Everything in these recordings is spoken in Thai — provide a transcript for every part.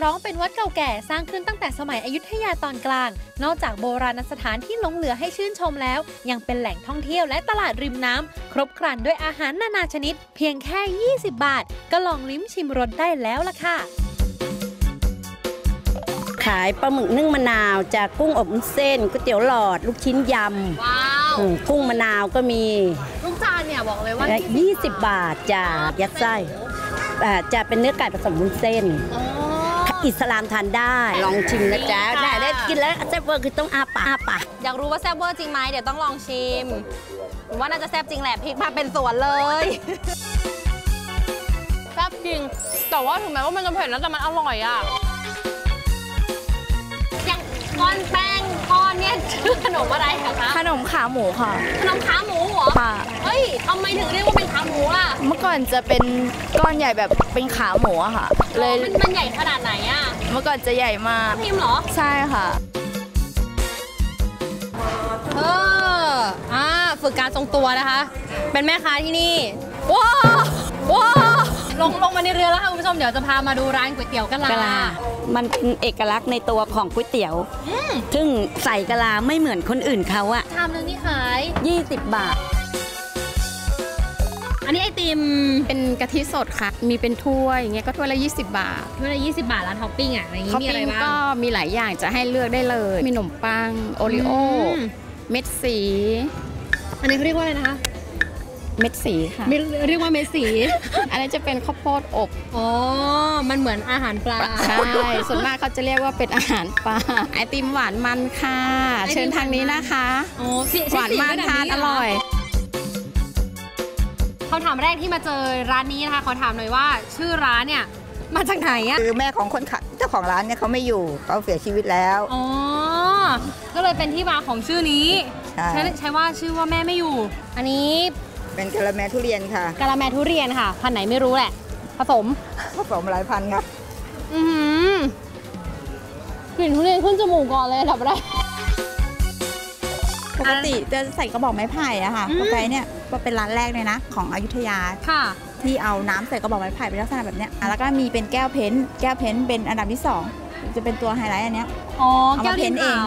ร้องเป็นวัดเก่าแก่สร้างขึ้นตั้งแต่สมัยอยุธยาตอนกลางนอกจากโบราณสถานที่หลงเหลือให้ชื่นชมแล้วยังเป็นแหล่งท่องเที่ยวและตลาดริมน้ำครบครันด้วยอาหารนานาชนิดเพียงแค่20 บาทก็ลองลิ้มชิมรสได้แล้วล่ะค่ะขายปลาหมึกนึ่งมะนาวจากกุ้งอบเส้นก๋วยเตี๋ยวหลอดลูกชิ้นยำว้าวกุ้งมะนาวก็มีลูกจานเนี่ยบอกเลยว่า 20 บาทจ้ายัดไส้จะเป็นเนื้อไก่ผสมวุ้นเส้นอิสลามทานได้ลองชิมนะจ๊ะได้กินแล้วแซ่บเวอร์คือต้องอาปากอยากรู้ว่าแซ่บเวอร์จริงไหมเดี๋ยวต้องลองชิมว่าน่าจะแซ่บจริงแหละพริกมาเป็นสวนเลยแซ่บจริงแต่ว่าถึงแม้ว่ามันจะเผ็ดแล้วแต่มันอร่อยอ่ะอย่างก้อนแป้งก้อนเนี่ยชื่อขนมอะไรคะขนมขาหมูค่ะขนมขาหมูเหรอค่ะเฮ้ยทำไมถึงเรียกว่าเป็นขาหมูล่ะเมื่อก่อนจะเป็นก้อนใหญ่แบบเป็นขาหมูอะค่ะเลยมันใหญ่ขนาดไหนอะเมื่อก่อนจะใหญ่มากพิมพ์เหรอใช่ค่ะฝึกการทรงตัวนะคะเป็นแม่ค้าที่นี่ว้าวลงมาในเรือแล้วค่ะคุณผู้ชมเดี๋ยวจะพามาดูร้านก๋วยเตี๋ยวกะลามันเป็นเอกลักษณ์ในตัวของก๋วยเตี๋ยวซึ่งใส่กะลาไม่เหมือนคนอื่นเขาอะชามนึงนี่ขาย 20 บาทอันนี้ไอติมเป็นกะทิสดค่ะมีเป็นถ้วยอย่างเงี้ยก็ถ้วยละ20 บาทถ้วยละ20 บาทแล้วท็อปปิ้งอ่ะอะไรอย่างงี้มีอะไรบ้างก็มีหลายอย่างจะให้เลือกได้เลยมีขนมปังโอริโอเม็ดสีอันนี้เขาเรียกว่าอะไรนะคะเม็ดสีค่ะเรียกว่าเม็ดสีอันนี้จะเป็นข้าวโพดอบอ๋อมันเหมือนอาหารปลาใช่ส่วนมากเขาจะเรียกว่าเป็นอาหารปลาไอติมหวานมันค่ะเชิญทางนี้นะคะหวานมันทานอร่อยคำถามแรกที่มาเจอร้านนี้นะคะขอถามหน่อยว่าชื่อร้านเนี่ยมาจากไหนอะคือแม่ของคนขายเจ้าของร้านเนี่ยเขาไม่อยู่เขาเสียชีวิตแล้วอ๋อก็เลยเป็นที่มาของชื่อนี้ใช่ว่าชื่อว่าแม่ไม่อยู่อันนี้เป็นกะละแมทุเรียนค่ะกะละแมทุเรียนค่ะพันไหนไม่รู้แหละผสมหลายพันครับกลิ่นทุเรียนขึ้นจมูกก่อนเลยดับแรกปกติจะใส่กระบอกไม้ไผ่อะค่ะกาแฟเนี่ยก็เป็นร้านแรกเลยนะของอยุธยาที่เอาน้ำใส่กระบอกไม้ไผ่เป็นลักษณะแบบเนี้ยแล้วก็มีเป็นแก้วเพ้นเป็นอันดับที่2จะเป็นตัวไฮไลท์อันเนี้ยแก้วเพ้นเอง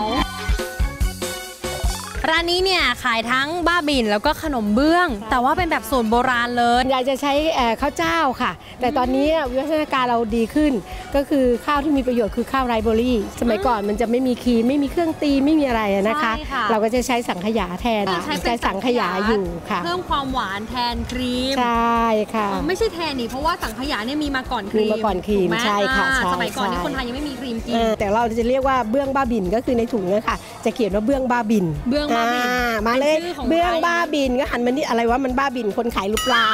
ร้านนี้เนี่ยขายทั้งบ้าบินแล้วก็ขนมเบื้องแต่ว่าเป็นแบบสูตรโบราณเลยยายจะใช้ข้าวเจ้าค่ะแต่ตอนนี้วิวัฒนาการเราดีขึ้นก็คือข้าวที่มีประโยชน์คือข้าวไรซ์เบอรี่สมัยก่อนมันจะไม่มีครีมไม่มีเครื่องตีไม่มีอะไรนะคะเราก็จะใช้สังขยาแทนใช้สังขยาอยู่ค่ะเพิ่มความหวานแทนครีมใช่ค่ะไม่ใช่แทนนี่เพราะว่าสังขยาเนี่ยมีมาก่อนครีมใช่ค่ะสมัยก่อนที่คนไทยยังไม่มีครีมกินแต่เราจะเรียกว่าเบื้องบ้าบินก็คือในถุงนะคะจะเขียนว่าเบื้องบ้าบินมาเลยเบื้องบ้าบินก็หันมานี่อะไรวะมันบ้าบินคนขายหรือเปล่า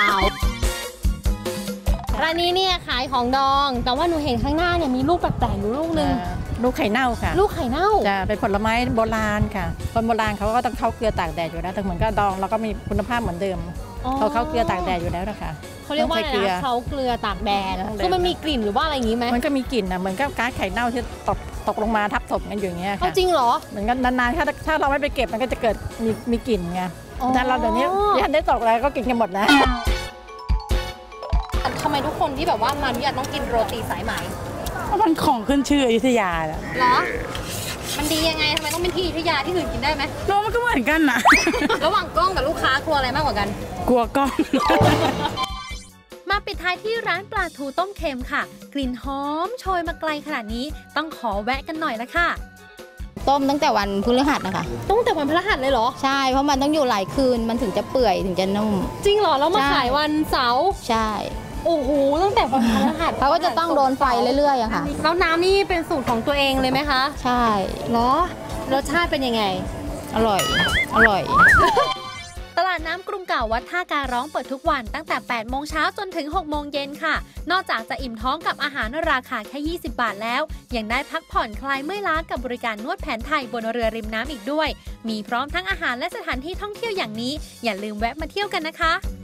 ร้านนี้เนี่ยขายของดองแต่ว่าหนูเห็นข้างหน้าเนี่ยมีลูกแปลกๆอยู่ลูกนึงลูกไข่เน่าค่ะลูกไข่เน่าจะเป็นผลไม้โบราณค่ะคนโบราณเขาก็ต้องเข้าเกลือตากแดดอยู่แล้วแต่เหมือนก็ดองแล้วก็มีคุณภาพเหมือนเดิมเขาเข้าเกลือตากแดดอยู่แล้วนะคะเขาเรียกว่าอะไรนะเขาเกลือตากแดดคือมันมีกลิ่นหรือว่าอะไรอย่างนี้ไหมมันก็มีกลิ่นนะเหมือนกับก๊าซไข่เน่าที่ตกลงมาทับถมกันอย่างเงี้ยค่ะจริงเหรอเหมือนกันนานๆถ้าเราไม่ไปเก็บมันก็จะเกิดมีกลิ่นไงถ้าเราเดี๋ยวนี้ยันได้ตกอะไรก็กินกันหมดนะทำไมทุกคนที่แบบว่ามาเนี่ยต้องกินโรตีสายไหมเพราะมันของขึ้นชื่ออยุธยาเหรอมันดียังไงทำไมต้องเป็นที่อยุธยาที่อื่นกินได้ไหมมันก็เหมือนกันนะระหว่างกล้องกับลูกค้ากลัวอะไรมากกว่ากันกลัวกล้องมาปิดท้ายที่ร้านปลาทูต้มเค็มค่ะกลิ่นหอมโชยมาไกลขนาดนี้ต้องขอแวะกันหน่อยละค่ะต้มตั้งแต่วันพฤหัสนะคะตั้งแต่วันพฤหัสเลยเหรอใช่เพราะมันต้องอยู่หลายคืนมันถึงจะเปื่อยถึงจะนุ่มจริงเหรอแล้วมาขายวันเสาร์ใช่โอ้โหตั้งแต่วันพฤหัสเขาก็จะต้องโดนไฟเรื่อยๆอะค่ะแล้วน้ำนี่เป็นสูตรของตัวเองเลยไหมคะใช่เหรอรสชาติเป็นยังไงอร่อยตลาดน้ำกรุงเก่าวัดท่าการร้องเปิดทุกวันตั้งแต่ 8 โมงเช้าจนถึง 6 โมงเย็นค่ะนอกจากจะอิ่มท้องกับอาหารราคาแค่20 บาทแล้วยังได้พักผ่อนคลายเมื่อยล้ากับบริการนวดแผนไทยบนเรือริมน้ำอีกด้วยมีพร้อมทั้งอาหารและสถานที่ท่องเที่ยวอย่างนี้อย่าลืมแวะมาเที่ยวกันนะคะ